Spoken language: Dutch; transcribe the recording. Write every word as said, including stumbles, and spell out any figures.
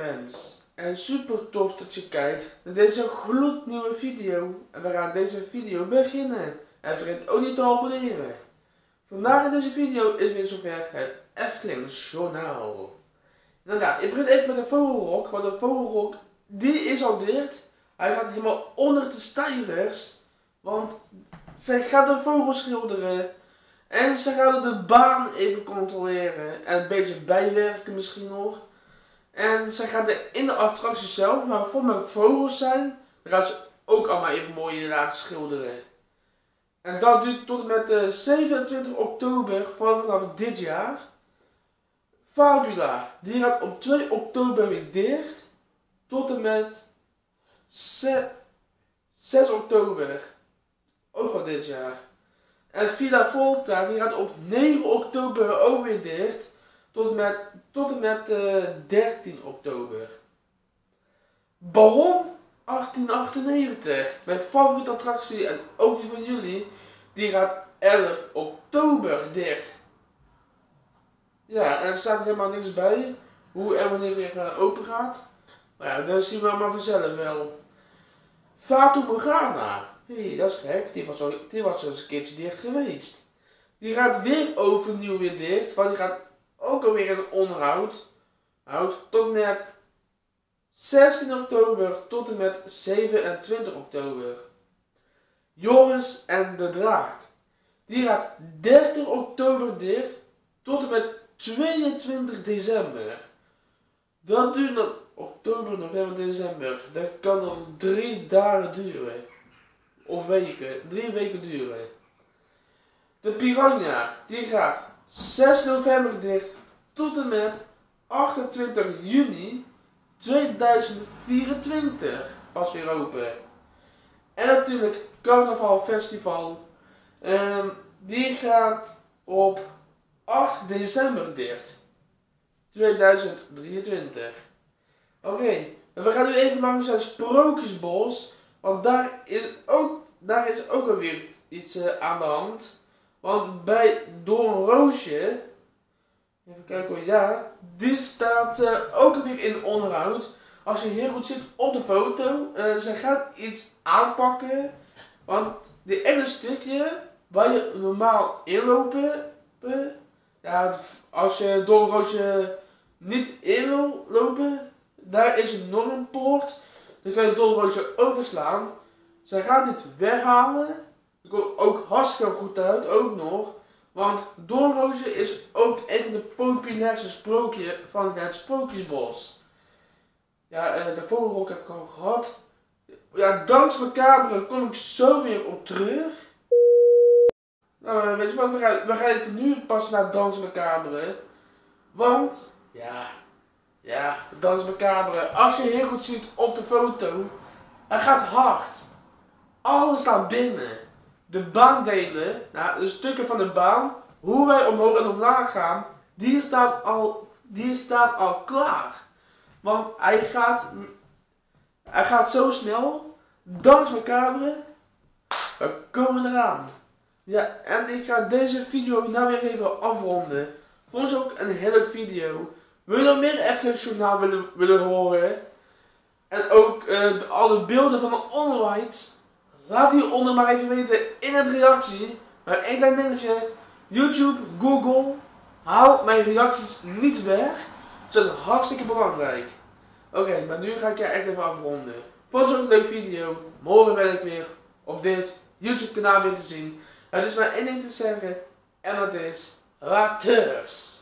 fans en super tof dat je kijkt naar deze gloednieuwe video en we gaan deze video beginnen en vergeet ook niet te abonneren. Vandaag in deze video is weer zover het Efteling Journaal. Inderdaad, ik begin even met de vogelrok, want de vogelrok die is al dicht. Hij gaat helemaal onder de stijgers, want zij gaat de vogels schilderen. En ze gaan de baan even controleren en een beetje bijwerken misschien nog. En ze gaan er in de attractie zelf, waar vol met vogels zijn, dan gaan ze ook allemaal even mooi laten schilderen. En dat duurt tot en met uh, zevenentwintig oktober vanaf dit jaar. Fabula, die gaat op twee oktober weer dicht, tot en met zes oktober, ook van dit jaar. En Villa Volta, die gaat op negen oktober ook weer dicht, tot en met, tot en met uh, dertien oktober. Baron achttien achtennegentig, mijn favoriete attractie en ook die van jullie, die gaat elf oktober dicht. Ja, en er staat helemaal niks bij, hoe en wanneer weer uh, open gaat. Maar ja, dat zien we maar vanzelf wel. Fata Morgana, hé, hey, dat is gek, die was, zo, die was zo eens een keertje dicht geweest. Die gaat weer overnieuw weer dicht, want die gaat ook alweer in onderhoud. Houd, tot met zestien oktober tot en met zevenentwintig oktober. Joris en de Draak. Die gaat dertig oktober dicht tot en met tweeëntwintig december. Dat duurt dan oktober, november, december. Dat kan nog drie dagen duren. Of weken. Drie weken duren. De Piranha. Die gaat zes november dicht tot en met achtentwintig juni tweeduizend vierentwintig. Pas weer open. En natuurlijk Carnaval Festival. Um, die gaat op acht december dicht. tweeduizend drieëntwintig. Oké, okay. We gaan nu even langs naar Sprookjesbos. Want daar is ook, daar is ook alweer iets uh, aan de hand. Want bij Doornroosje, even kijken hoor, ja, die staat uh, ook weer in onderhoud. Als je heel goed ziet op de foto, uh, ze gaat iets aanpakken. Want die ene stukje waar je normaal inlopen, uh, ja, als je Doornroosje niet in wil lopen, daar is een normpoort. Dan kan je Doornroosje overslaan. Zij gaat dit weghalen. Dat komt ook hartstikke goed uit, ook nog. Want Doornroosje is ook een van de populairste sprookjes van het Sprookjesbos. Ja, de vogelrok heb ik al gehad. Ja, Dans Macabre kom ik zo weer op terug. Nou, weet je wat, we gaan, we gaan even nu pas naar Dans Macabre. Want, ja, ja, Dans Macabre, als je heel goed ziet op de foto, hij gaat hard. Alles staat binnen. De baandelen, nou, de stukken van de baan, hoe wij omhoog en omlaag gaan, die staan al, die staan al klaar. Want hij gaat, hij gaat zo snel. Dans Macabre, we komen eraan. Ja, en ik ga deze video nou weer even afronden. Vond ons ook een hele video. Wil je nog meer Efteling Journaal willen, willen horen? En ook uh, de, alle beelden van de onride? Laat hieronder maar even weten in het reactie. Maar één klein dingetje. YouTube, Google, haal mijn reacties niet weg. Dat is hartstikke belangrijk. Oké, okay, maar nu ga ik je echt even afronden. Vond je ook een leuke video? Morgen ben ik weer op dit YouTube kanaal weer te zien. Het is maar één ding te zeggen. En dat is laters.